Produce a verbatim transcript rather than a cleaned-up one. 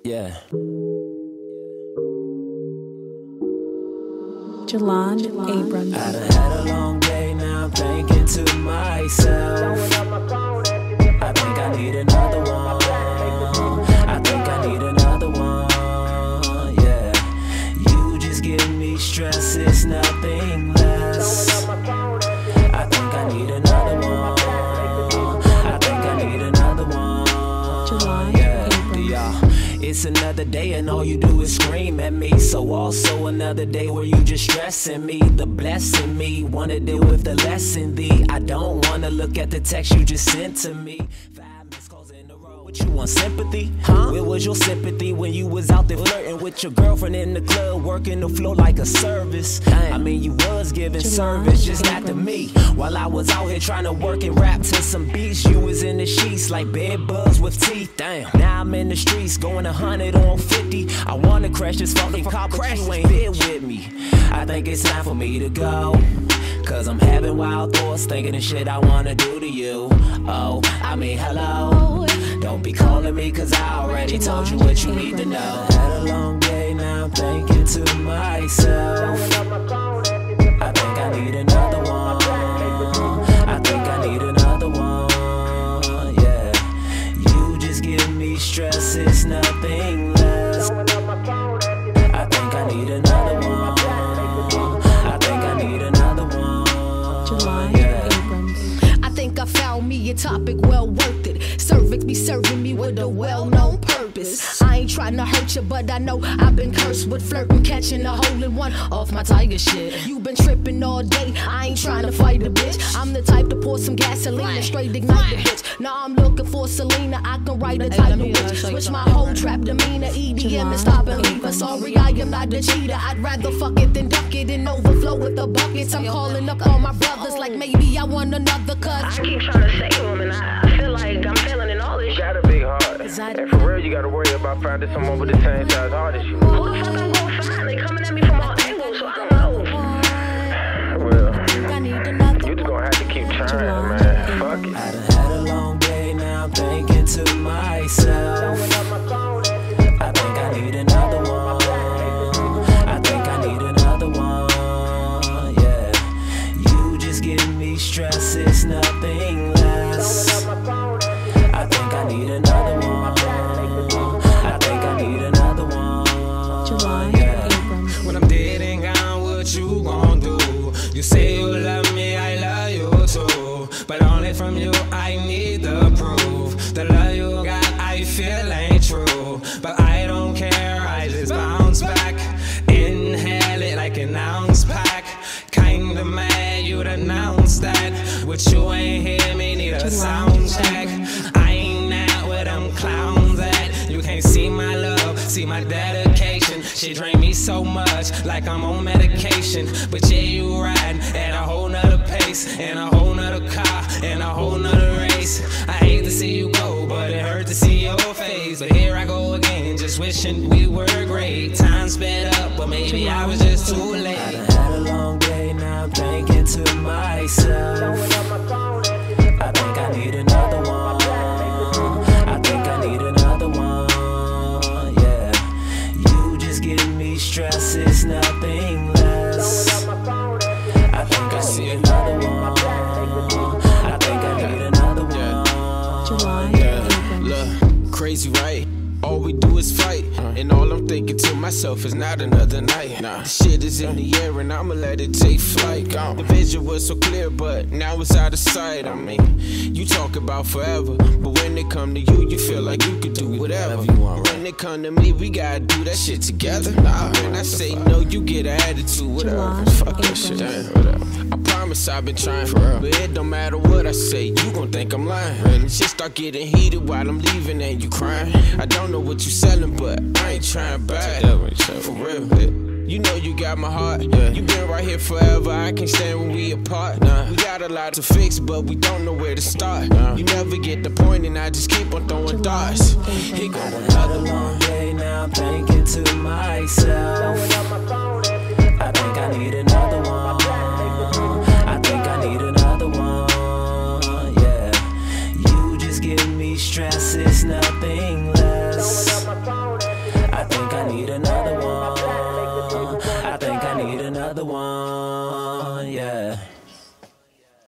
Yeah. Jelon Abrams. I done had a long day, now I'm thinking to myself, I think I need another one. I think I need another one. Yeah. You just give me stress, it's nothing less. I think I need another one. I think I need another one. Jelon Yeah. Abrams. Yeah. It's another day and all you do is scream at me. So also another day where you just stressing me. The blessing me, wanna deal with the lesson thee. I don't wanna look at the text you just sent to me. Five missed calls in a row. What you want, sympathy? Huh? Where was your sympathy when you was out there flirting with your girlfriend in the club, working the floor like a service? Dang. I mean, you was giving Jelon service, just not to Abrams. me. While I was out here trying to work and rap to some beats, you was in the sheets like bed bugs with teeth. Damn. Now I'm in the streets going a hundred on fifty. I wanna crash this fucking car, but you ain't here with me. I think it's time for me to go, cause I'm having wild thoughts, thinking the shit I wanna do to you. Oh, I mean, hello. Don't be calling me, cause I already told you what you need to know. I had a long day, now I'm thinking to myself, I think I need another one. I think I need another one. Yeah. You just give me stress, it's nothing less. I think I need another one. I think I need another one. Jelon Yeah. Abrams. I think I found me a topic well worth it. Cervix be serving me with a well-known purpose. I ain't trying to hurt you, but I know I've been cursed with flirting, catching a hole in one off my tiger shit. You been tripping all day, I ain't trying to fight a bitch. I'm the type to pour some gasoline and straight ignite the bitch. Now I'm looking for Selena, I can write a title bitch. Switch my whole trap demeanor, E D M and stop and leave her. Sorry, I am not the cheater. I'd rather fuck it than duck it and overflow with the buckets. I'm calling up all my brothers like maybe I want another cut. I keep trying to save them, and I, I feel like I'm failing in all this You shit. got a big heart. Is that- And for real, you gotta worry about finding someone with the same size heart as you. Who the fuck I'm gonna find? They coming at me from all angles, so I don't know. Well, I need another you just gonna have to keep trying, Jelon man. Fuck Abrams. it. I done had a long day, now I'm thinking to myself, I think I need another one. I think I need another one. Yeah. You just give me stress, it's nothing less. I think I need another one. I think I need another one. Jelon Yeah. Abrams. When I'm dead and gone, what you gon' do? You say you love me, I love you too. But only from you I need the proof. The love you got, I feel ain't true. But I don't care, I just bounce back. Inhale it like an ounce pack. Kinda mad you'd announce that. But you ain't hear me, need a sound check. I ain't not where them clowns at. You can't see my love, see my dedication. She drain me so much, like I'm on medication. But yeah, you riding at a whole nother pace, in a whole nother car, in a whole nother race. I hate to see you go, but it hurt to see your face. But here I go again, just wishing we were great. Time sped up, but maybe I was just too I late. done had a long day, now I'm thinking to myself, I think I need another one. I think I need another one. Yeah. You just give me stress, it's nothing less. I think I need another one. I think I need another one. Jelon Abrams. Look, crazy, right? All we do is fight, and all I'm thinking to myself is not another night. Nah. The shit is in the air, and I'ma let it take flight. The vision was so clear, but now it's out of sight. I mean, you talk about forever, but when it come to you, you feel like you could do whatever you want. When it come to me, we gotta do that shit together. Nah, when I say no, you get an attitude, whatever. Jelon Fuck that shit, Abrams. damn, whatever. I promise I've been trying, for real. But it don't matter what I say, you gon' think I'm lying. Really? Shit start getting heated while I'm leaving and you crying. I don't know what you selling, but I ain't trying to buy it. For real, you know you got my heart. Yeah. You been right here forever, I can't stand when we apart. Nah. We got a lot to fix, but we don't know where to start. Nah. You never get the point, and I just keep on throwing darts. Here go I done had another a one. long day, now I'm thinking to myself, I think I need another one. I think I need another one. Yeah. You just give me stress, it's nothing less. need another one. I think I need another one, yeah.